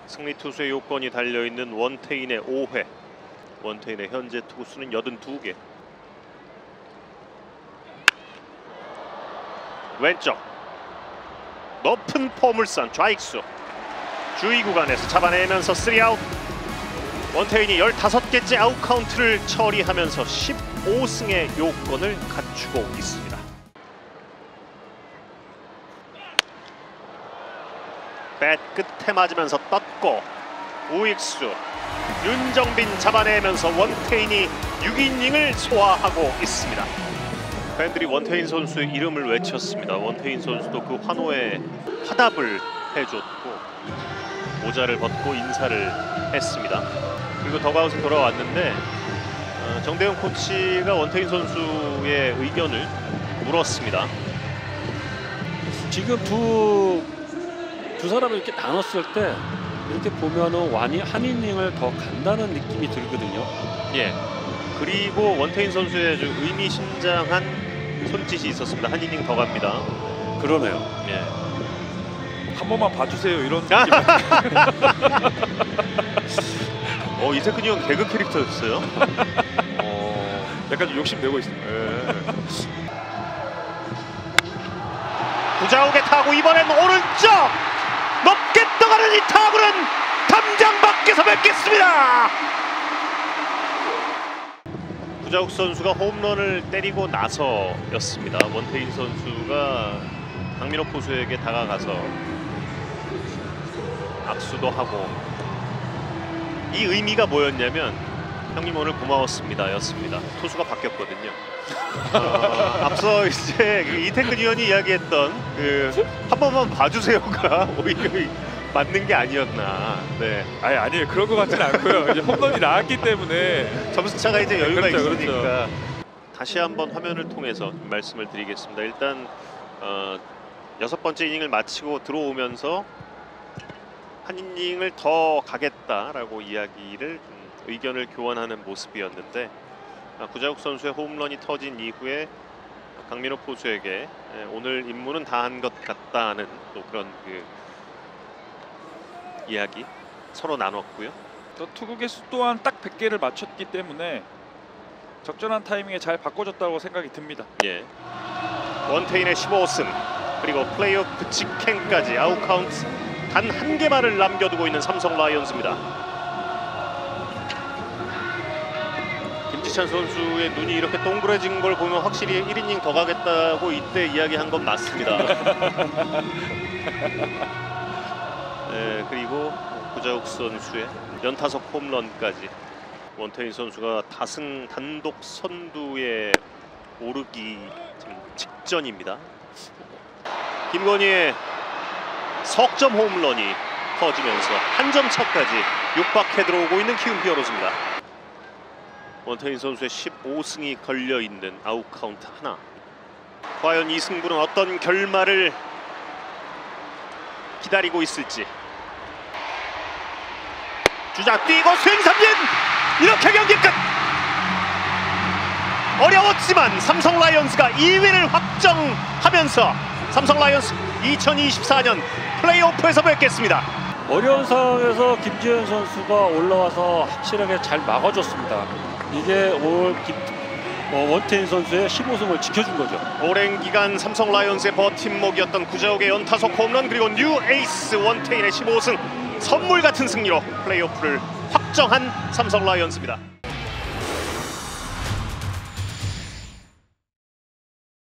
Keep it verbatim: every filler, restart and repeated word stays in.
승리 투수의 요건이 달려있는 원태인의 오 회. 원태인의 현재 투수는 팔십이 개. 왼쪽 높은 포물선 좌익수. 주위 구간에서 잡아내면서 쓰리 아웃. 원태인이 십오 개째 아웃 카운트를 처리하면서 십오 승의 요건을 갖추고 있습니다. 뱃 끝에 맞으면서 떴고 우익수 윤정빈 잡아내면서 원태인이 육 이닝을 소화하고 있습니다. 팬들이 원태인 선수의 이름을 외쳤습니다. 원태인 선수도 그 환호에 화답을 해줬고 모자를 벗고 인사를 했습니다. 그리고 더가웃에 돌아왔는데 어, 정대영 코치가 원태인 선수의 의견을 물었습니다. 지금 두, 두 사람을 이렇게 나눴을 때 이렇게 보면은 완이 한 이닝을 더 간다는 느낌이 들거든요. 예. 그리고 원태인 선수의 좀 의미심장한 손짓이 있었습니다. 한 이닝 더 갑니다. 그러네요. 예. 한 번만 봐주세요 이런 느낌. 어, 이태근 형 개그 캐릭터였어요. 어... 약간 좀 욕심내고 있습니다. 예. 구자욱의 타구 이번엔 오른쪽 높게 떠가는 이 타구는 담장 밖에서 뵙겠습니다. 구자욱 선수가 홈런을 때리고 나서였습니다. 원태인 선수가 강민호 포수에게 다가가서 악수도 하고 이 의미가 뭐였냐면 형님 오늘 고마웠습니다 였습니다. 투수가 바뀌었거든요. 어, 앞서 이제 이태근 의원이 이야기했던 그 한 번만 봐주세요가 오히려 맞는 게 아니었나. 네. 아니 아니에요. 그런 것 같지는 않고요. 이제 홈런이 나왔기 때문에 점수 차가 이제 여유가 그렇죠, 있으니까. 그렇죠. 다시 한번 화면을 통해서 말씀을 드리겠습니다. 일단 어, 여섯 번째 이닝을 마치고 들어오면서 한 이닝을 더 가겠다라고 이야기를 음, 의견을 교환하는 모습이었는데 아, 구자욱 선수의 홈런이 터진 이후에 강민호 포수에게 에, 오늘 임무는 다 한 것 같다는 또 그런 그 이야기 서로 나눴고요. 또 투구 개수 또한 딱 백 개를 맞췄기 때문에 적절한 타이밍에 잘 바꿔줬다고 생각이 듭니다. 예. 원태인의 십오 승 그리고 플레이오프 직행까지 아웃 카운트 단 한 개만을 남겨두고 있는 삼성 라이온즈입니다. 김지찬 선수의 눈이 이렇게 동그래진 걸 보면 확실히 일 이닝 더 가겠다고 이때 이야기한 건 맞습니다. 네, 그리고 구자욱 선수의 연타석 홈런까지 원태인 선수가 다승 단독 선두에 오르기 지금 직전입니다. 김건희의 석점 홈런이 터지면서 한 점 차까지 육박해 들어오고 있는 키움 히어로즈입니다. 원태인 선수의 십오 승이 걸려있는 아웃 카운트 하나. 과연 이 승부는 어떤 결말을 기다리고 있을지. 주자 뛰고 스윙 삼진! 이렇게 경기 끝! 어려웠지만 삼성 라이온즈가 이 위를 확정하면서 삼성 라이온즈 이천이십사 년 플레이오프에서 뵙겠습니다. 어려운 상황에서 김지현 선수가 올라와서 확실하게 잘 막아줬습니다. 이게 올 김, 어, 원태인 선수의 십오 승을 지켜준 거죠. 오랜 기간 삼성 라이온즈의 버팀목이었던 구자욱의 연타석 홈런 그리고 뉴 에이스 원태인의 십오 승 선물 같은 승리로 플레이오프를 확정한 삼성 라이온즈입니다.